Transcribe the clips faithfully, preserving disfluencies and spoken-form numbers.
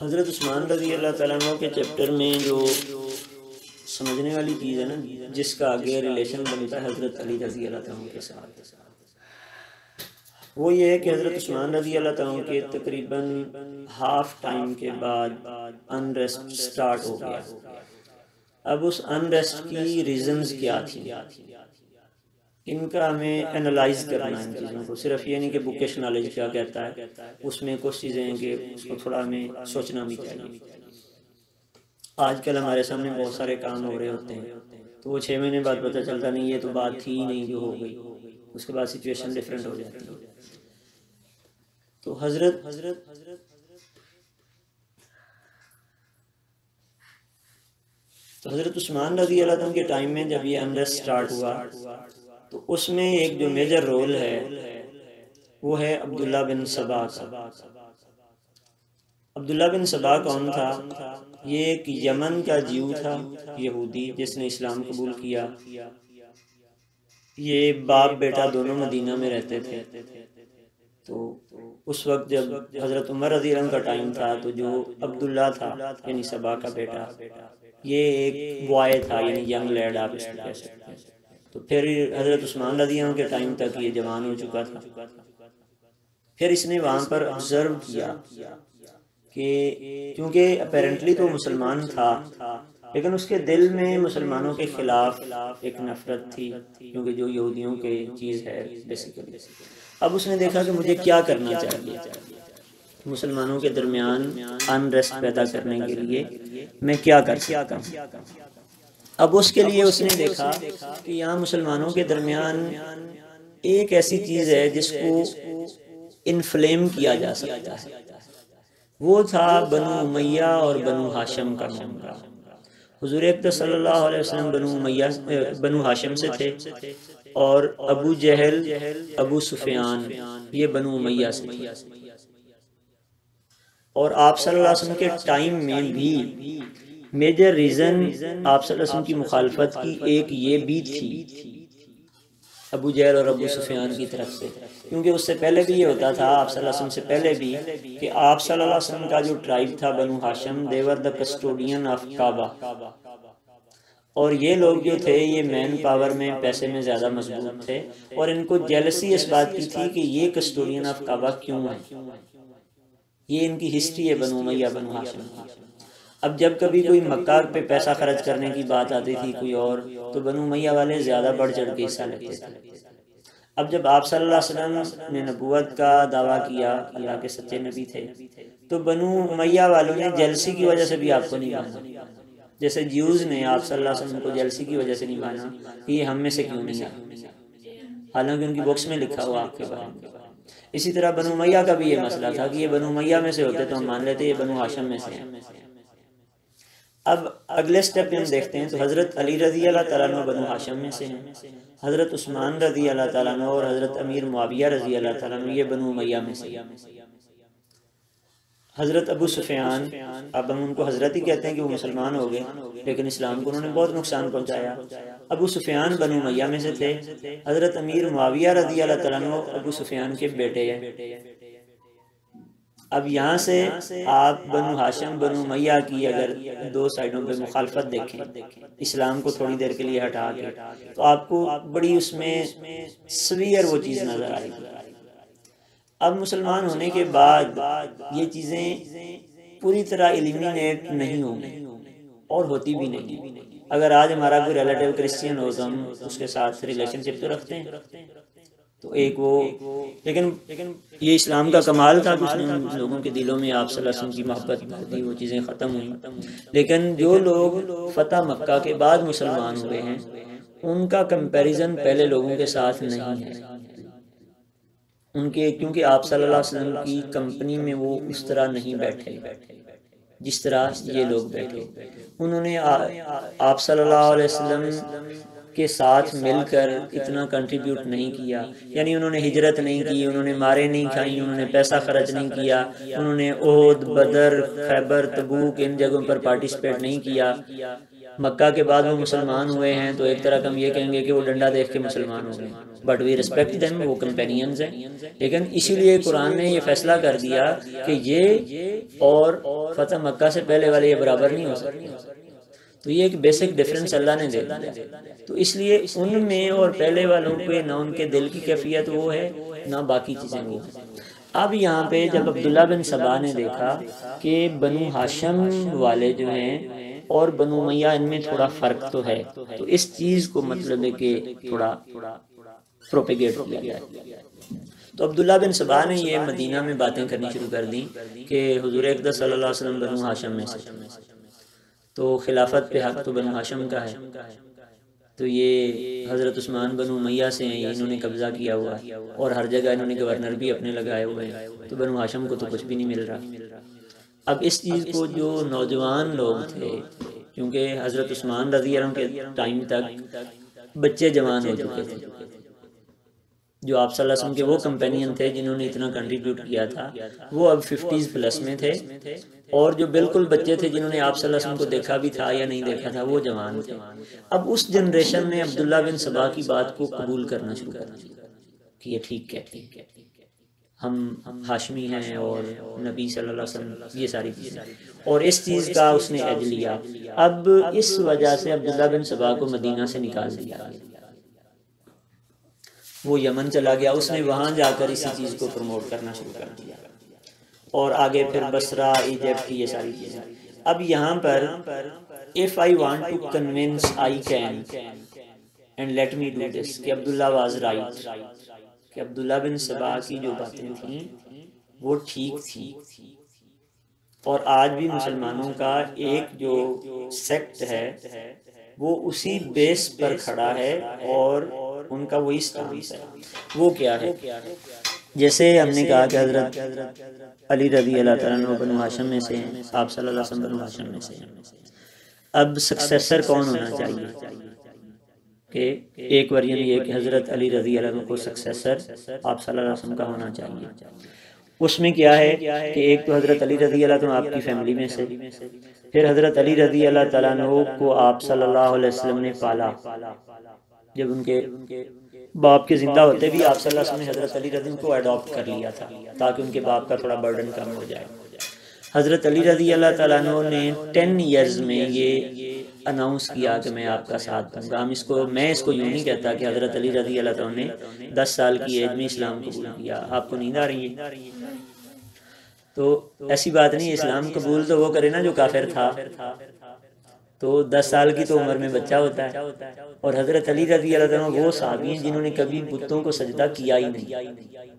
حضرت عثمان رضی اللہ تعالیٰ عنہ کے چیپٹر میں جو سمجھنے والی چیز ہے نا، جس کا آگے ریلیشن بنتا ہے حضرت علی رضی اللہ تعالیٰ عنہ کے ساتھ، وہ یہ ہے کہ حضرت عثمان رضی اللہ تعالیٰ عنہ کے تقریباً ہاف ٹائم کے بعد انریسٹ سٹارٹ ہو گیا۔ اب اس انریسٹ کی ریزنز کیا تھی، ان کا ہمیں انالائز کرنا ہے ان چیزوں کو، صرف یہ نہیں کہ بکش نالج کیا کہتا ہے، اس میں کچھ چیزیں ہیں کہ اس کو تھوڑا ہمیں سوچنا بھی چاہیے۔ آج کل ہمارے سامنے بہت سارے کام ہو رہے ہوتے ہیں تو وہ چھ مہینے بعد پتہ چلتا نہیں یہ تو بات تھی ہی نہیں جو ہو گئی، اس کے بعد سچویشن ڈیفرنٹ ہو جاتی ہے۔ تو حضرت حضرت تو حضرت عثمان رضی اللہ عنہ کے ٹائم میں جب یہ انریسٹ سٹارٹ ہوا تو اس میں ایک جو میجر رول ہے وہ ہے عبداللہ بن سبا کا۔ عبداللہ بن سبا کون تھا؟ یہ ایک یمن کا جیو تھا، یہودی، جس نے اسلام قبول کیا۔ یہ باپ بیٹا دونوں مدینہ میں رہتے تھے۔ تو اس وقت جب حضرت عمر رضی اللہ عنہ کا ٹائم تھا تو جو عبداللہ تھا یعنی سبا کا بیٹا، یہ ایک بوائے تھا، یعنی ینگ لیڈ آپ اس کو کہہ سکتے ہیں۔ تو پھر حضرت عثمان رضی اللہ عنہ کے ٹائم تک یہ جوان ہو چکا تھا۔ پھر اس نے وہاں پر آبزرو کیا کہ کیونکہ اپیرنٹلی تو مسلمان تھا لیکن اس کے دل میں مسلمانوں کے خلاف ایک نفرت تھی، کیونکہ جو یہودیوں کے چیز ہے بیسیکلی۔ اب اس نے دیکھا کہ مجھے کیا کرنا چاہیے مسلمانوں کے درمیان انریسٹ پیدا کرنے کے لیے، میں کیا کر سکتا ہوں۔ اب اس کے لیے اس نے دیکھا کہ یہاں مسلمانوں کے درمیان ایک ایسی چیز ہے جس کو انفلیم کیا جا سکتا ہے، وہ تھا بنو امیہ اور بنو ہاشم کا معاملہ۔ حضور اقدس صلی اللہ علیہ وسلم بنو امیہ بنو ہاشم سے تھے اور ابو جہل ابو سفیان یہ بنو امیہ سے تھے، اور آپ صلی اللہ علیہ وسلم کے ٹائم میں بھی میجر ریزن آپ صلی اللہ علیہ وسلم کی مخالفت کی ایک یہ بھی تھی ابو جہل اور ابو سفیان کی طرف سے، کیونکہ اس سے پہلے بھی یہ ہوتا تھا آپ صلی اللہ علیہ وسلم سے پہلے بھی کہ آپ صلی اللہ علیہ وسلم کا جو ٹرائب تھا بنو ہاشم، they were the custodian of کعبہ، اور یہ لوگ جو تھے یہ مین پاور میں پیسے میں زیادہ مضبوط تھے، اور ان کو جیلسی اس بات کی تھی کہ یہ کسٹوڈین آف کعبہ کیوں ہے، یہ ان کی ہسٹری ہے بنو امیہ بنو ہاشم کی۔ اب جب کبھی کوئی مکہ پہ پیسہ خرچ کرنے کی بات آتی تھی کوئی اور، تو بنو امیہ والے زیادہ بڑھ چڑھ کے حصہ لیتے تھے۔ اب جب آپ صلی اللہ علیہ وسلم نے نبوت کا دعویٰ کیا، اللہ کے سچے نبی تھے، تو بنو امیہ والوں نے جیلسی کی وجہ سے بھی آپ کو نہیں مانا، جیسے جیوز نے آپ صلی اللہ علیہ وسلم کو جیلسی کی وجہ سے نہیں مانا کہ یہ ہم میں سے کیوں نہیں آیا، حالانکہ ان کی بکس میں لکھا ہوا آپ کے بارے میں۔ اسی طرح بنو امیہ کا بھی یہ مسئلہ تھا کہ یہ بنو امیہ میں سے ہوتے تو ہم مان لیتے یہ بنو ہاشم میں سے ہیں۔ اب اگلے سٹیپ میں ہم دیکھتے ہیں تو حضرت علی رضی اللہ تعالیٰ عنہ بنو ہاشم میں سے ہیں، حضرت عثمان رضی اللہ تعالیٰ عنہ اور حضرت امیر معاویہ رضی اللہ تعالیٰ عنہ یہ بنو امیہ میں سے ہیں۔ حضرت ابو سفیان، اب ہم ان کو حضرت ہی کہتے ہیں کہ وہ مسلمان ہو گئے لیکن اسلام کو انہوں نے بہت نقصان پہنچایا۔ ابو سفیان بنو امیہ میں سے تھے، حضرت امیر معاویہ رضی اللہ تعالیٰ عنہ ابو سفیان کے بیٹے ہیں۔ اب یہاں سے آپ بنو ہاشم بنو امیہ کی اگر دو سائڈوں پہ مخالفت دیکھیں اسلام کو تھوڑی دیر کے لیے ہٹا کے، تو آپ کو بڑی اس میں سویر وہ چیز نظر آئے گی۔ اب مسلمان ہونے کے بعد یہ چیزیں پوری طرح ایلیمینیٹ نہیں ہوں گی اور ہوتی بھی نہیں۔ اگر آج ہمارا کوئی ریلیٹیو کرسچین ہو تو ہم اس کے ساتھ ریلیشن شپ تو رکھتے ہیں، تو ایک وہ، لیکن یہ اسلام کا کمال تھا کہ اس نے ان لوگوں کے دلوں میں آپ صلی اللہ علیہ وسلم کی محبت بھر دی، وہ چیزیں ختم ہوئیں۔ لیکن جو لوگ فتح مکہ کے بعد مسلمان ہوئے ہیں ان کا کمپیریزن پہلے لوگوں کے ساتھ نہیں ہے، ان کے کیونکہ آپ صلی اللہ علیہ وسلم کی کمپنی میں وہ اس طرح نہیں بیٹھے جس طرح یہ لوگ بیٹھے۔ انہوں نے آپ صلی اللہ علیہ وسلم کے ساتھ مل کر اتنا کنٹریبیوٹ نہیں کیا، یعنی انہوں نے ہجرت نہیں کی، انہوں نے مارے نہیں کھائیں، انہوں نے پیسہ خرچ نہیں کیا، انہوں نے احد، بدر، خیبر، تبوک ان جگہوں پر پارٹیسپیٹ نہیں کیا، مکہ کے بعد وہ مسلمان ہوئے ہیں تو ایک طرح کا ہم یہ کہیں گے کہ وہ ڈنڈا دیکھ کے مسلمان ہو گئے، بٹ وی ریسپیکٹ دیم، وہ کمپینینز ہیں، لیکن اسی لیے قرآن نے یہ فیصلہ کر دیا کہ یہ اور فتح مکہ سے پہلے والے یہ برابر نہیں ہو سکتے. تو یہ ایک بیسک ڈفرینس اللہ نے دے دیا. تو اس لیے ان میں اور پہلے والوں پہ نہ ان کے دل کی کیفیت وہ ہے نہ باقی چیزیں وہ ہیں. اب یہاں پہ جب عبداللہ بن سبا نے دیکھا کہ بنو ہاشم والے جو ہیں اور بنو امیہ ان میں تھوڑا فرق تو ہے، تو اس چیز کو مطلب ہے کہ تھوڑا پروپیگیٹ کیا جائے. تو عبداللہ بن سبا نے یہ مدینہ میں باتیں کرنی شروع کر دیں کہ حضور اقدس صلی اللہ علیہ وسلم بنو ہاشم میں سے، تو خلافت پہ حق تو بنو ہاشم کا ہے، تو یہ حضرت عثمان بنو امیہ سے ہیں، انہوں نے قبضہ کیا ہوا ہے اور ہر جگہ انہوں نے گورنر بھی اپنے لگائے ہوئے ہیں، تو بنو ہاشم کو تو کچھ بھی نہیں مل رہا. اب اس چیز کو جو نوجوان لوگ تھے، کیونکہ حضرت عثمان رضی اللہ عنہ کے ٹائم تک بچے جوان ہو چکے تھے، جو آپ صلی اللہ علیہ وسلم کے وہ کمپینین تھے جنہوں نے اتنا کنٹریبیوٹ کیا تھا، وہ اب ففٹیز پلس میں تھے، اور جو بالکل بچے تھے جنہوں نے آپ صلی اللہ علیہ وسلم کو دیکھا بھی تھا یا نہیں دیکھا تھا وہ جوان تھے. اب اس جنریشن نے عبداللہ بن سبا کی بات کو قبول کرنا شروع کر دیا کہ یہ ٹھیک کہتے ہیں، ہم ہاشمی ہیں اور نبی صلی اللہ علیہ وسلم، یہ ساری چیزیں، اور اس چیز کا اس نے عہد لیا. اب اس وجہ سے عبداللہ بن سبا کو مدینہ سے نکال دیا گیا، وہ یمن چلا گیا، اس نے وہاں جا کر اسی چیز کو پروموٹ کرنا شروع کر دیا، اور آگے پھر بصرہ، ایجپٹ، یہ ساری چیزیں. اب یہاں پر if I want to convince I can and let me do this کہ عبداللہ was right، کہ عبداللہ بن سبا کی جو باتیں تھیں وہ ٹھیک تھیں، اور آج بھی مسلمانوں کا ایک جو سیکٹ ہے وہ اسی بیس پر کھڑا ہے اور ان کا وہی سٹانس ہے. وہ کیا ہے؟ جیسے ہم نے کہا کہ حضرت علی رضی اللہ تعالیٰ عنہ بنو ہاشم میں سے ہیں، آپ صلی اللہ علیہ وسلم بنو ہاشم میں سے ہیں. اب سکسیسر کون ہونا چاہیے؟ کہ ایک ورژن یہ کہ حضرت علی رضی اللہ عنہ کو سکسیسر آپ صلی اللہ علیہ وسلم کا ہونا چاہیے. اس میں کیا ہے کہ ایک تو حضرت علی رضی اللہ عنہ آپ کی فیملی میں سے، پھر حضرت علی رضی اللہ تعالیٰ عنہ کو آپ صلی اللہ علیہ وسلم نے پالا، جب ان کے باپ کے زندہ ہوتے بھی آپ صلی اللہ علیہ وسلم نے حضرت علی رضی اللہ کو اڈاپٹ کر لیا تھا تاکہ ان کے باپ کا تھوڑا برڈن کم ہو جائے. حضرت علی رضی اللہ تعالیٰ عنہ نے ٹین ایئرز میں یہ اناؤنس کیا کہ میں آپ کا ساتھ دوں گا. ہم اس کو میں اس کو یوں نہیں کہتا کہ حضرت علی رضی اللہ تعالیٰ نے دس سال کی ایج میں اسلام قبول کیا. آپ کو نیند آ رہی ہے؟ تو ایسی بات نہیں، اسلام قبول تو وہ کرے نا جو کافر تھا، تو دس سال کی تو عمر میں بچہ ہوتا ہے. اور حضرت علی رضی اللہ عنہ وہ صحابی ہیں جنہوں نے کبھی بتوں کو سجدہ کیا ہی نہیں،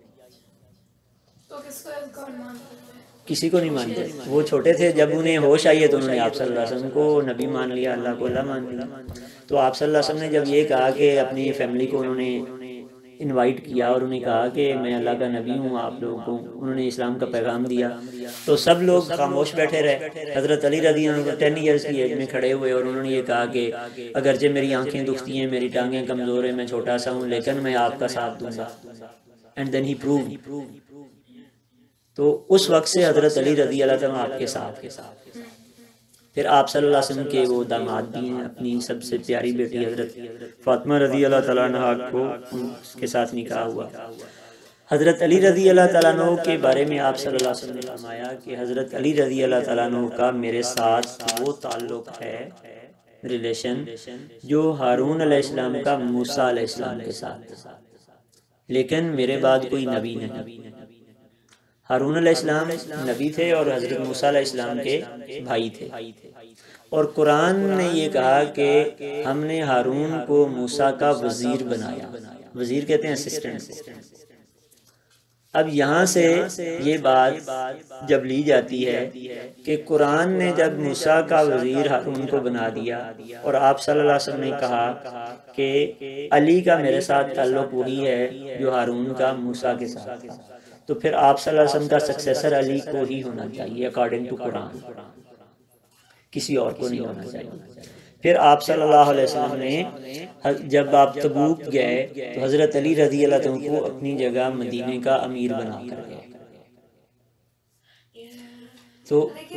کسی کو نہیں مانتے. وہ چھوٹے تھے، جب انہیں ہوش آئی ہے تو انہوں نے آپ صلی اللہ علیہ وسلم کو نبی مان لیا، اللہ کو اللہ مان لیا. تو آپ صلی اللہ علیہ وسلم نے جب یہ کہا کہ اپنی فیملی کو انہوں نے انوائٹ کیا اور انہیں کہا کہ میں اللہ کا نبی ہوں، آپ لوگوں کو انہوں نے اسلام کا پیغام دیا، تو سب لوگ خاموش بیٹھے رہے. حضرت علی رضی اللہ عنہ ٹین ایئرز کی ایج میں کھڑے ہوئے اور انہوں نے یہ کہا کہ اگرچہ میری آنکھیں دکھتی ہیں، میری ٹانگیں کمزور ہیں، میں چھوٹا سا ہوں، لیکن میں آپ کا ساتھ دوں گا. And then he prove. تو اس وقت سے حضرت علی رضی اللہ عنہ آپ کے ساتھ. پھر آپ صلی اللہ علیہ وسلم کے وہ داماد بھی ہیں، اپنی سب سے پیاری بیٹی حضرت فاطمہ رضی اللہ تعالیٰ عنہ کو اس کے ساتھ نکاح ہوا. حضرت علی رضی اللہ تعالیٰ عنہ کے بارے میں آپ صلی اللہ علیہ وسلم نے فرمایا کہ حضرت علی رضی اللہ تعالیٰ عنہ کا میرے ساتھ وہ تعلق ہے، ریلیشن، جو ہارون علیہ السلام کا موسیٰ علیہ السلام کے ساتھ، لیکن میرے بعد کوئی نبی نہیں. ہارون علیہ السلام نبی تھے اور حضرت موسیٰ علیہ السلام کے بھائی تھے، اور قرآن نے یہ کہا کہ ہم نے ہارون کو موسیٰ کا وزیر بنایا. وزیر کہتے ہیں اسسٹنٹ. اب یہاں سے یہ بات جب لی جاتی ہے کہ قرآن نے جب موسیٰ کا وزیر ہارون کو بنا دیا اور آپ صلی اللہ علیہ وسلم نے کہا کہ علی کا میرے ساتھ تعلق وہی ہے جو ہارون کا موسیٰ کے ساتھ تھا، تو پھر آپ صلی اللہ علیہ وسلم کا سکسیسر علی کو ہی ہونا چاہیے اکارڈنگ ٹو قرآن، کسی اور کو نہیں ہونا چاہیے. پھر آپ صلی اللہ علیہ وسلم نے جب آپ تبوک گئے تو حضرت علی رضی اللہ عنہ کو اپنی جگہ مدینے کا امیر بنا کر گئے. تو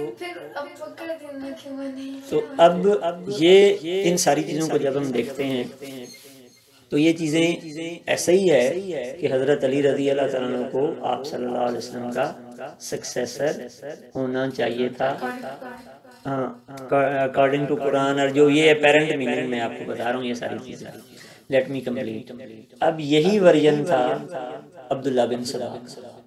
تو اب یہ ان ساری چیزوں کو جب ہم دیکھتے ہیں تو یہ چیزیں ایسا ہی ہے کہ حضرت علی رضی اللہ تعالیٰ عنہ کو آپ صلی اللہ علیہ وسلم کا سکسیسر ہونا چاہیے تھا. ہاں اکارڈنگ ٹو قرآن، اور جو یہ اپیرنٹ میننگ میں آپ کو بتا رہا ہوں یہ ساری چیزیں. Let me complete. اب یہی ورژن تھا عبداللہ بن سبا،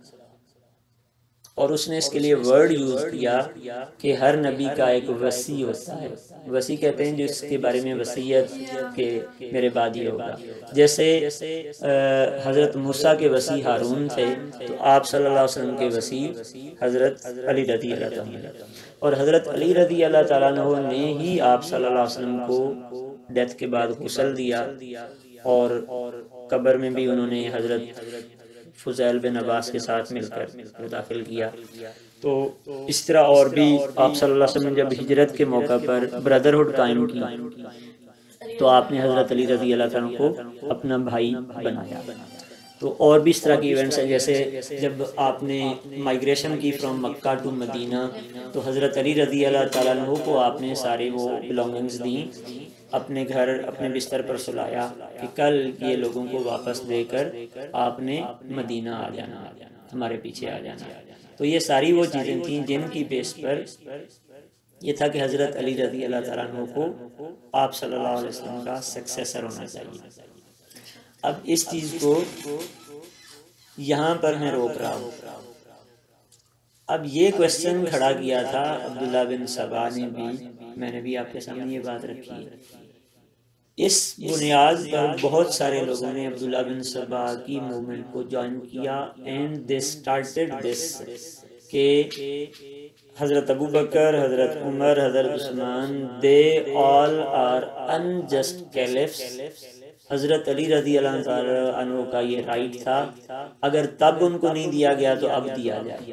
اور اس نے اس کے لیے ورڈ یوز کیا کہ ہر نبی کا ایک وصی ہوتا ہے. وصی کہتے ہیں جو اس کے بارے میں وصیت کہ میرے بعد یہ ہوگا. جیسے حضرت موسیٰ کے وصی ہارون تھے تو آپ صلی اللہ علیہ وسلم کے وصی حضرت علی رضی اللہ تعالیٰ، اور حضرت علی رضی اللہ تعالیٰ عنہ نے ہی آپ صلی اللہ علیہ وسلم کو ڈیتھ کے بعد غسل دیا، اور قبر میں بھی انہوں نے حضرت فضیل بن عباس کے ساتھ مل کر داخل کیا. تو اس طرح اور بھی آپ صلی اللہ علیہ وسلم جب ہجرت کے موقع پر بردرہڈ قائم کی تو آپ نے حضرت علی رضی اللہ عنہ کو اپنا بھائی بنایا. تو اور بھی اس طرح کی ایونٹس ہیں، جیسے جب آپ نے مائگریشن کی فرام مکہ ٹو مدینہ تو حضرت علی رضی اللہ تعالیٰ عنہ کو آپ نے سارے وہ بلانگنگز دیں، اپنے گھر اپنے بستر پر سلایا کہ کل یہ لوگوں کو واپس دے کر آپ نے مدینہ آ جانا، ہمارے پیچھے آ جانا. تو یہ ساری وہ چیزیں تھیں جن کی بیس پر یہ تھا کہ حضرت علی رضی اللہ تعالیٰ عنہ کو آپ صلی اللہ علیہ وسلم کا سکسیسر ہونا چاہیے. اب اس چیز کو یہاں پر میں روک رہا ہوں. اب یہ کویسچن کھڑا کیا تھا عبداللہ بن سبا نے بھی، میں نے بھی آپ کے سامنے یہ بات رکھی ہے. اس بنیاد پر بہت سارے لوگوں نے عبداللہ بن سبا کی موومنٹ کو جوائن کیا، اینڈ دے سٹارٹڈ دس کہ حضرت ابو بکر، حضرت عمر، حضرت عثمان، they all are unjust caliphs. حضرت علی رضی اللہ تعالیٰ عنہ کا یہ رائٹ تھا، اگر تب ان کو نہیں دیا گیا تو اب دیا جائے.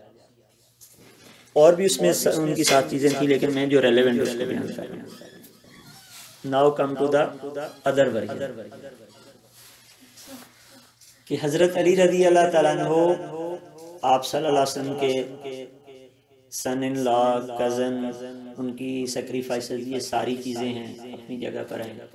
اور بھی اس میں ان کی سات چیزیں تھیں، لیکن میں جو ریلیونٹ اس کو بیان کر رہا ہوں. Now come to the other version کہ حضرت علی رضی اللہ تعالیٰ عنہ آپ صلی اللہ علیہ وسلم کے سن ان لا، کزن، ان کی سیکریفائسز، یہ ساری چیزیں ہیں اپنی جگہ پر ہیں.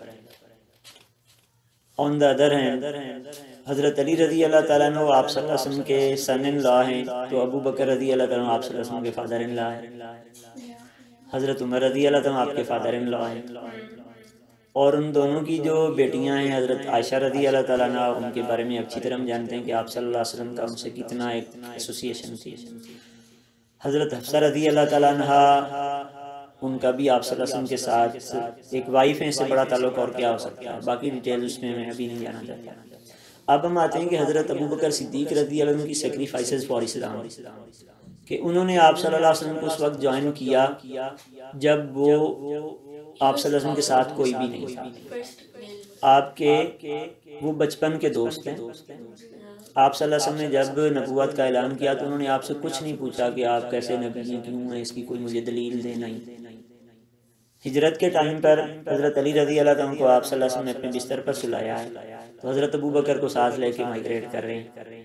آن دا ادر ہینڈ حضرت علی رضی اللہ تعالیٰ عنہ آپ صلی اللہ علیہ وسلم کے سن ان لا ہیں، تو ابو بکر رضی اللہ تعالیٰ عنہ آپ صلی اللہ علیہ وسلم کے فادر ان لا ہیں. حضرت عمر رضی اللہ تعالیٰ عنہ آپ کے فادر ان لا ہیں، اور ان دونوں کی جو بیٹیاں ہیں حضرت عائشہ رضی اللہ تعالیٰ عنہ، ان کے بارے میں اچھی طرح ہم جانتے ہیں کہ آپ صلی اللہ علیہ وسلم کا ان سے کتنا ایک ایسوسیشن تھی. حضرت حفصہ رضی اللہ تعالیٰ عنہ، ان کا بھی آپ صلی اللہ علیہ وسلم کے ساتھ ایک وائف ہے، اس سے بڑا تعلق اور کیا ہو سکتا ہے. باقی ڈیٹیل اس میں میں ابھی نہیں جانا چاہتا. اب ہم آتے ہیں کہ حضرت ابو بکر صدیق رضی اللہ عنہ کی سیکریفائسز فار اسلام، کہ انہوں نے آپ صلی اللہ علیہ وسلم کو اس وقت جوائن کیا جب وہ آپ صلی اللہ علیہ وسلم کے ساتھ کوئی بھی نہیں تھا. آپ کے وہ بچپن کے دوست ہیں. آپ صلی اللہ علیہ وسلم نے جب نبوت کا اعلان کیا تو انہوں نے آپ سے کچھ نہیں پوچھا کہ آپ کیسے نبی ہیں، کیوں ہیں، اس کی کوئی مجھے دلیل دے. نہیں. ہجرت کے ٹائم پر حضرت علی رضی اللہ عنہ کو آپ صلی اللہ علیہ وسلم نے اپنے بستر پر سلایا ہے، تو حضرت ابو بکر کو ساتھ لے کے مائگریٹ کر رہے ہیں.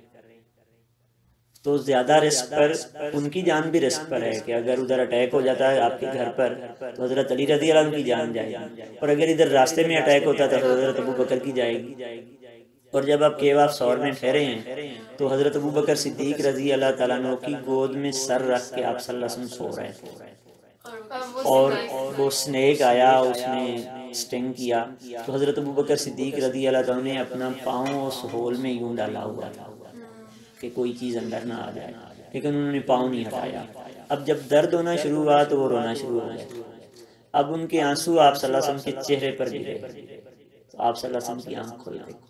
تو زیادہ رسک پر ان کی جان بھی رسک پر ہے کہ اگر ادھر اٹیک ہو جاتا ہے آپ کے گھر پر تو حضرت علی رضی اللہ عنہ کی جان جائے گی، اور اگر ادھر راستے میں اٹیک ہوتا تو حضرت ابو بکر کی جائے گی. اور جب آپ کیو آف سور میں ٹھہرے ہیں تو حضرت ابو بکر صدیق رضی اللہ تعالیٰ عنہ کی گود میں سر رکھ کے آپ صلی اللہ علیہ وسلم سو رہے تھے، اور وہ سنیک آیا، اس نے سٹنگ کیا، تو حضرت ابو بکر صدیق رضی اللہ عنہ نے اپنا پاؤں اس ہول میں یوں ڈالا ہوا تھا کہ کوئی چیز اندر نہ آ جائے، لیکن انہوں نے پاؤں نہیں ہٹایا. اب جب درد ہونا شروع ہوا تو وہ رونا شروع ہو گیا. اب ان کے آنسو آپ صلی اللہ علیہ وسلم کے چہرے پر گرے تو آپ صلی اللہ علیہ وسلم کی آنکھ کھل گئی.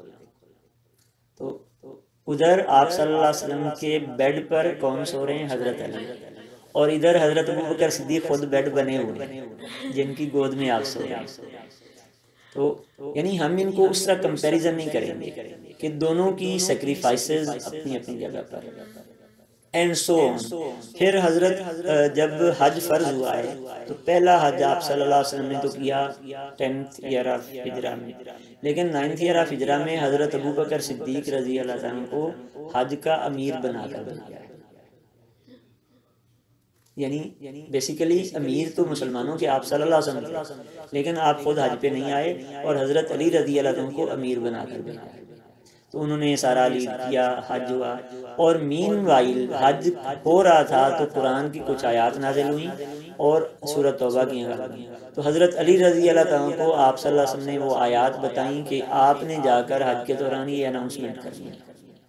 تو ادھر آپ صلی اللہ علیہ وسلم کے بیڈ پر کون سو رہے ہیں؟ حضرت علی. اور ادھر حضرت ابو بکر صدیق خود بیڈ بنے ہوئے ہیں جن کی گود میں آپ سو رہے ہیں. تو یعنی ہم ان کو اس طرح کمپیریزن نہیں کریں گے کہ دونوں کی سیکریفائسز اپنی اپنی جگہ پر. اینڈ سو پھر حضرت جب حج فرض ہوا ہے تو پہلا حج آپ صلی اللہ علیہ وسلم نے تو کیا ٹینتھ ایئر آف ہجرہ میں، لیکن نائنتھ ایئر آف ہجرہ میں حضرت ابو بکر صدیق رضی اللہ عنہ کو حج کا امیر بنا کر دیا. یعنی بیسیکلی امیر تو مسلمانوں کے آپ صلی اللہ علیہ وسلم تھے، لیکن آپ خود حج پہ نہیں آئے اور حضرت علی رضی اللہ عنہ کو امیر بنا کر بنایا، تو انہوں نے سارا لیڈ کیا، حج ہوا، اور مین وائل حج ہو رہا تھا تو قرآن کی کچھ آیات نازل ہوئیں اور سورۃ توبہ کی گئیں، تو حضرت علی رضی اللہ عنہ کو آپ صلی اللہ علیہ وسلم نے وہ آیات بتائیں کہ آپ نے جا کر حج کے دوران یہ اناؤنسمنٹ کرنی ہے،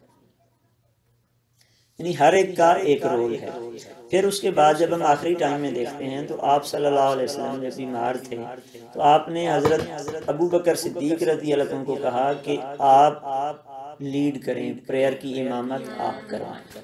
یعنی ہر ایک کا ایک رول ہے۔ پھر اس کے بعد جب ہم آخری ٹائم میں دیکھتے ہیں تو آپ صلی اللہ علیہ وسلم جب بیمار تھے تو آپ نے حضرت ابو بکر صدیق رضی اللہ عنہ کو کہا کہ آپ لیڈ کریں، پریئر کی امامت آپ کروائیں،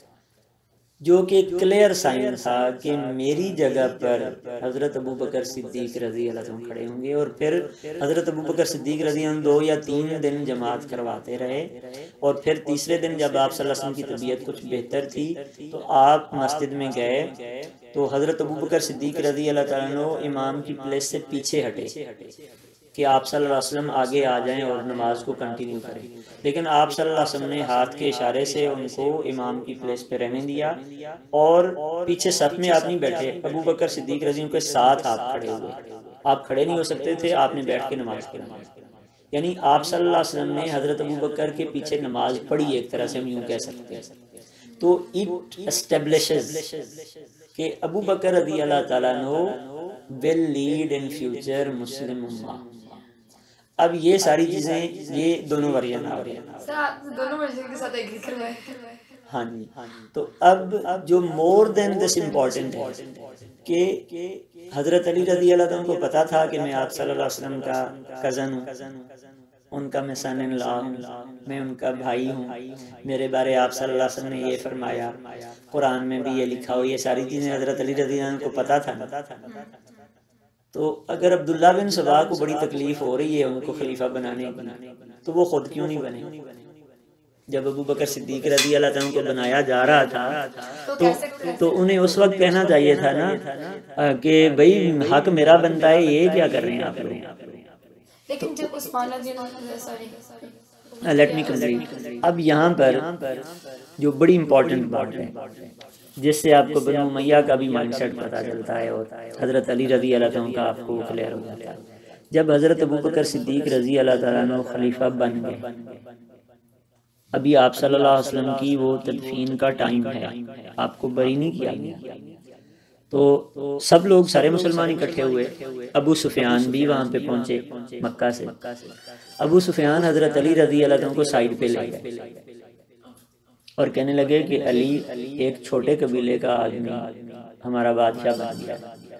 جو کہ کلیئر سائن تھا کہ میری جگہ پر حضرت ابو بکر صدیق رضی اللہ عنہ کھڑے ہوں گے، اور پھر حضرت ابو بکر صدیق رضی اللہ عنہ دو یا تین دن جماعت کرواتے رہے، اور پھر تیسرے دن جب آپ صلی اللہ علیہ وسلم کی طبیعت کچھ بہتر تھی تو آپ مسجد میں گئے تو حضرت ابو بکر صدیق رضی اللہ عنہ امام کی پلیس سے پیچھے ہٹے کہ آپ صلی اللہ علیہ وسلم آگے آ جائیں اور نماز کو کنٹینیو کریں، لیکن آپ صلی اللہ علیہ وسلم نے ہاتھ کے اشارے سے ان کو امام کی پلیس پہ رہنے دیا، اور پیچھے صف میں آپ نہیں بیٹھے، ابو بکر صدیق رضی اللہ عنہ کے ساتھ آپ کھڑے ہوئے، آپ کھڑے نہیں ہو سکتے تھے، آپ نے بیٹھ کے نماز پڑھی، یعنی آپ صلی اللہ علیہ وسلم نے حضرت ابو بکر کے پیچھے نماز پڑھی، ایک طرح سے ہم یوں کہہ سکتے ہیں، تو اٹ اسٹیبلشز کہ ابو بکر رضی اللہ تعالیٰ عنہ will lead in future مسلم امہ۔ اب یہ ساری چیزیں، یہ دونوں ورژن آ رہے ہیں، دونوں ورژن کے ساتھ ایگری کروائے۔ ہاں جی، تو اب جو مور دین دس امپورٹنٹ ہے کہ حضرت علی رضی اللہ عنہ کو پتا تھا کہ میں آپ صلی اللہ علیہ وسلم کا کزن ہوں، ان کا میں سن ان لا ہوں، میں ان کا بھائی ہوں، میرے بارے آپ صلی اللہ علیہ وسلم نے یہ فرمایا، قرآن میں بھی یہ لکھا ہو، یہ ساری چیزیں حضرت علی رضی اللہ عنہ کو پتا تھا نا، تو اگر عبداللہ بن سبا کو بڑی تکلیف ہو رہی ہے ان کو خلیفہ بنانے کی، تو وہ خود کیوں نہیں بنے؟ جب ابو بکر صدیق رضی اللہ عنہ کو بنایا جا رہا تھا تو تو انہیں اس وقت کہنا چاہیے تھا نا کہ بھئی حق میرا بنتا ہے، یہ کیا کر رہے ہیں آپ لوگ؟ لیکن جب عثمان رضی اللہ عنہ، لیٹ می کمپلیٹ، اب یہاں پر جو بڑی امپورٹنٹ بات ہے جس سے آپ کو بنو امیہ کا بھی مائنڈ سیٹ پتہ چلتا ہے اور حضرت علی رضی اللہ عنہ کا آپ کو کلیئر ہو جاتا ہے، جب حضرت ابو بکر صدیق رضی اللہ تعالیٰ عنہ خلیفہ بن گئے، ابھی آپ صلی اللہ علیہ وسلم کی وہ تدفین کا ٹائم ہے، آپ کو بری نہیں کیا گیا، تو سب لوگ سارے مسلمان اکٹھے ہوئے، ابو سفیان بھی وہاں پہ پہنچے مکہ سے، ابو سفیان حضرت علی رضی اللہ عنہ کو سائیڈ پہ لے گئے اور کہنے لگے کہ علی ایک چھوٹے قبیلے کا آدمی ہمارا بادشاہ بن گیا،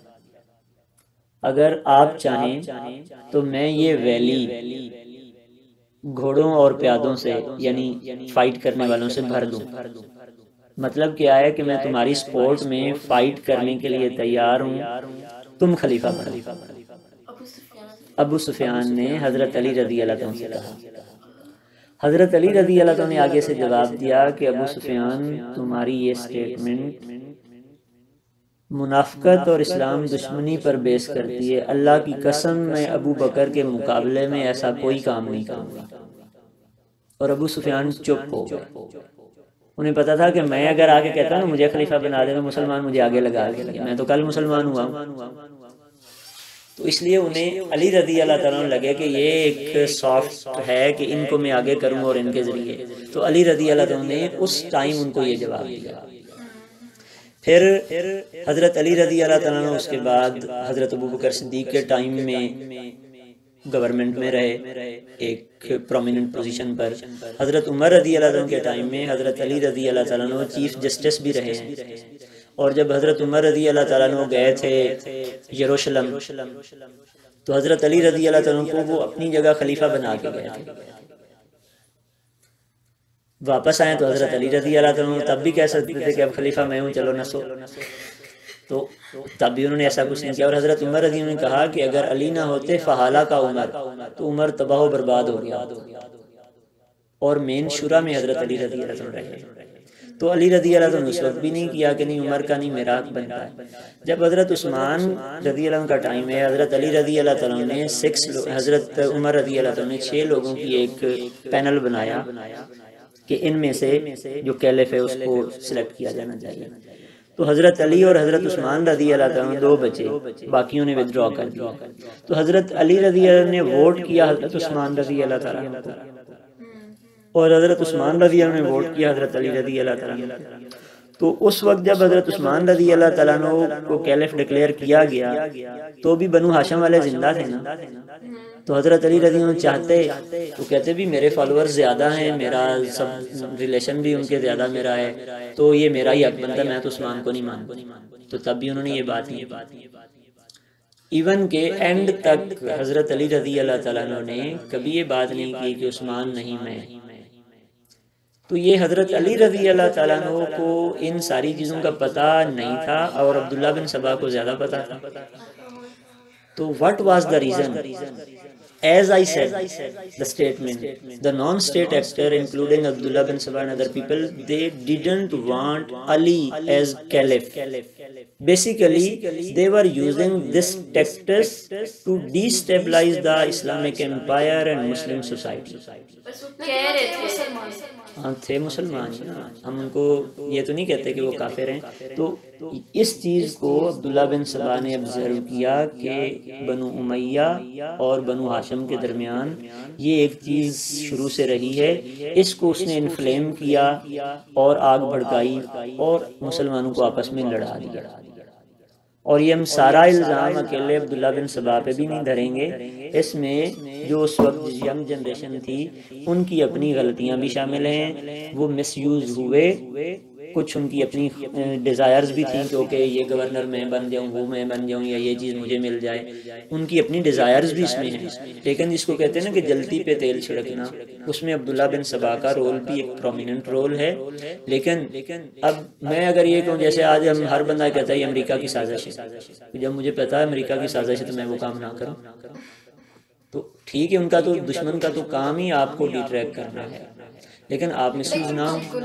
اگر آپ چاہیں تو میں یہ ویلی گھوڑوں اور پیادوں سے یعنی فائٹ کرنے والوں سے بھر دوں، مطلب کیا ہے کہ میں تمہاری سپورٹ میں فائٹ کرنے کے لیے تیار ہوں، تم خلیفہ بنو۔ ابو سفیان نے حضرت علی رضی اللہ عنہ سے کہا، حضرت علی رضی اللہ عنہ نے آگے سے جواب دیا کہ ابو سفیان تمہاری یہ سٹیٹمنٹ منافقت اور اسلام دشمنی پر بیس کرتی ہے، اللہ کی قسم میں ابو بکر کے مقابلے میں ایسا کوئی کام نہیں کروں گا۔ اور ابو سفیان چپ ہو گئے، انہیں پتا تھا کہ میں اگر آگے کہتا ہوں مجھے خلیفہ بنا دے تو مسلمان مجھے آگے لگا لیں گے، میں تو کل مسلمان ہوا ہوں، تو اس لیے انہیں علی رضی اللہ تعالیٰ لگے کہ یہ ایک سافٹ ہے کہ ان کو میں آگے کروں اور ان کے ذریعے، تو علی رضی اللہ تعالیٰ نے اس ٹائم ان کو یہ جواب دیا۔ پھر حضرت علی رضی اللہ تعالیٰ نے اس کے بعد حضرت ابو بکر صدیق کے ٹائم میں گورنمنٹ میں رہے ایک پرومیننٹ پوزیشن پر، حضرت عمر رضی اللہ عنہ کے ٹائم میں حضرت علی رضی اللہ تعالیٰ عنہ چیف جسٹس بھی رہے ہیں، اور جب حضرت عمر رضی اللہ تعالیٰ عنہ گئے تھے یروشلم تو حضرت علی رضی اللہ تعالیٰ عنہ کو وہ اپنی جگہ خلیفہ بنا کے گئے تھے، واپس آئیں تو حضرت علی رضی اللہ تعالیٰ عنہ تب بھی کہہ سکتے تھے کہ اب خلیفہ میں ہوں، چلو نسو، تو تب بھی انہوں نے ایسا کچھ نہیں کیا، اور حضرت عمر رضی اللہ عنہ نے کہا کہ اگر علی نہ ہوتے فحالہ کا عمر، تو عمر تباہ و برباد ہو گیا، اور مین شورا میں حضرت علی رضی اللہ عنہ رہے، تو علی رضی اللہ عنہ نے اس وقت بھی نہیں کیا کہ نہیں عمر کا نہیں میرا حق بنتا ہے۔ جب حضرت عثمان رضی اللہ عنہ کا ٹائم ہے، حضرت علی رضی اللہ تعالیٰ نے سکس حضرت عمر رضی اللہ تعالیٰ نے چھ لوگوں کی ایک پینل بنایا کہ ان میں سے جو کیلف ہے اس کو سلیکٹ کیا جانا چاہیے، تو حضرت علی اور حضرت عثمان رضی اللہ تعالیٰ عنہ دو بچے، باقیوں نے ودرا کر دیا. تو حضرت علی رضی اللہ عنہ نے ووٹ کیا حضرت عثمان رضی اللہ تعالیٰ عنہ کو، اور حضرت عثمان رضی اللہ عنہ نے ووٹ کیا حضرت علی رضی اللہ تعالیٰ عنہ کو. تو اس وقت جب حضرت عثمان رضی اللہ تعالیٰ عنہ کو کیلف ڈکلیئر کیا گیا تو بھی بنو ہاشم والے زندہ تھے نا. تو حضرت علی رضی اللہ عنہ چاہتے تو کہتے بھی میرے فالوور زیادہ ہیں، میرا سب ریلیشن بھی ان کے زیادہ میرا ہے، تو یہ میرا ہی حق بنتا ہے، میں تو عثمان کو نہیں مانتا. تو تب بھی انہوں نے یہ بات نہیں. ایون کہ اینڈ تک حضرت علی رضی اللہ تعالیٰ عنہ نے کبھی یہ بات نہیں کی کہ عثمان نہیں میں. تو یہ حضرت علی رضی اللہ تعالیٰ عنہ کو ان ساری چیزوں کا پتہ نہیں تھا، اور عبداللہ بن سبا کو زیادہ پتہ تھا. تو what was the reason? As I said, the statement, the non-state actor, including Abdullah bin Sabah and other people, they didn't want Ali as caliph. Basically, they were using this tactics to destabilize the Islamic empire and Muslim society. ہاں تھے مسلمان، ہم ان کو یہ تو نہیں کہتے کہ وہ کافر ہیں. تو اس چیز کو عبداللہ بن سبا نے ابزرو کیا کہ بنو امیہ اور بنو ہاشم کے درمیان یہ ایک چیز شروع سے رہی ہے. اس کو اس نے انفلیم کیا اور آگ بھڑکائی اور مسلمانوں کو آپس میں لڑا دیا. اور یہ ہم سارا الزام اکیلے عبداللہ بن سبا پہ بھی نہیں دھریں گے، اس میں جو اس وقت ینگ جنریشن تھی ان کی اپنی غلطیاں بھی شامل ہیں. وہ مس یوز ہوئے، کچھ ان کی اپنی ڈیزائرز بھی تھیں کہ اوکے یہ گورنر میں بن جاؤں، وہ میں بن جاؤں، یا یہ چیز مجھے مل جائے. ان کی اپنی ڈیزائرز بھی اس میں ہیں. لیکن جس کو کہتے ہیں نا کہ جلتی پہ تیل چھڑکنا، اس میں عبداللہ بن سبا کا رول بھی ایک پرومیننٹ رول ہے. لیکن اب میں اگر یہ کہوں، جیسے آج ہم ہر بندہ کہتا ہے یہ امریکہ کی سازش ہے، جب مجھے پتا ہے امریکہ کی سازش ہے تو میں وہ کام نہ کروں. تو ٹھیک ہے، ان کا تو دشمن کا تو کام ہی آپ کو ڈیٹریکٹ کرنا ہے، لیکن آپ مسیوز نہ ہوں.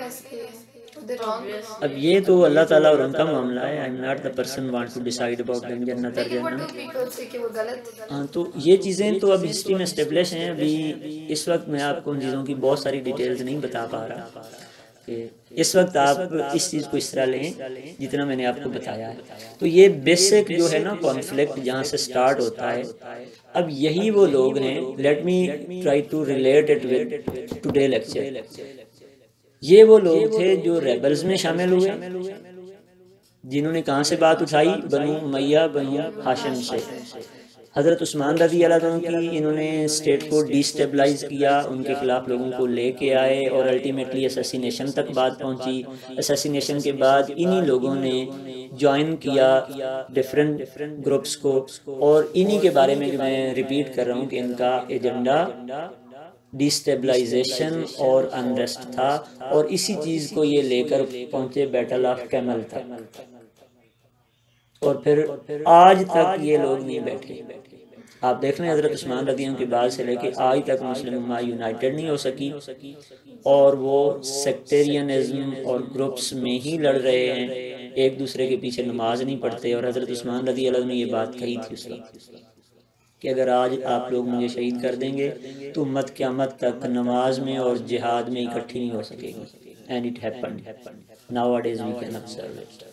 اب یہ تو اللہ تعالیٰ اور ان کا معاملہ ہے. I'm not the person want to decide about them جنت اور جہنم. ہاں تو یہ چیزیں تو اب ہسٹری میں اسٹیبلش ہیں. ابھی اس وقت میں آپ کو ان چیزوں کی بہت ساری ڈیٹیلز نہیں بتا پا رہا کہ اس وقت آپ اس چیز کو اس طرح لیں جتنا میں نے آپ کو بتایا ہے. تو یہ بیسک جو ہے نا کانفلکٹ جہاں سے سٹارٹ ہوتا ہے. اب یہی وہ لوگ ہیں، let me try to relate it with today lecture. یہ وہ لوگ تھے جو ریبلز میں شامل ہوئے، جنہوں نے کہاں سے بات اٹھائی؟ بنو امیہ بنو ہاشم سے. حضرت عثمان رضی اللہ عنہ کی انہوں نے اسٹیٹ کو ڈی اسٹیبلائز کیا، ان کے خلاف لوگوں کو لے کے آئے اور الٹیمیٹلی اسیسینیشن تک بات پہنچی. اسیسینیشن کے بعد انہی لوگوں نے جوائن کیا ڈفرینٹ گروپس کو، اور انہی کے بارے میں میں ریپیٹ کر رہا ہوں کہ ان کا ایجنڈا ڈی اسٹیبلائزیشن اور انریسٹ تھا، اور اسی چیز کو یہ لے کر پہنچے بیٹل آف کیمل تک. اور پھر آج تک یہ لوگ نہیں بیٹھے. آپ دیکھ رہے ہیں حضرت عثمان رضی اللہ عنہ کے بعد سے لے کے آج تک مسلم امہ یونائٹڈ نہیں ہو سکی، اور وہ سیکٹیرینزم اور گروپس میں ہی لڑ رہے ہیں، ایک دوسرے کے پیچھے نماز نہیں پڑھتے. اور حضرت عثمان رضی اللہ عنہ نے یہ بات کہی تھی اس وقت کہ اگر آج آپ لوگ مجھے شہید کر دیں گے تو امت قیامت تک نماز میں اور جہاد میں اکٹھی نہیں ہو سکے گی. And it happened. Nowadays we can observe it.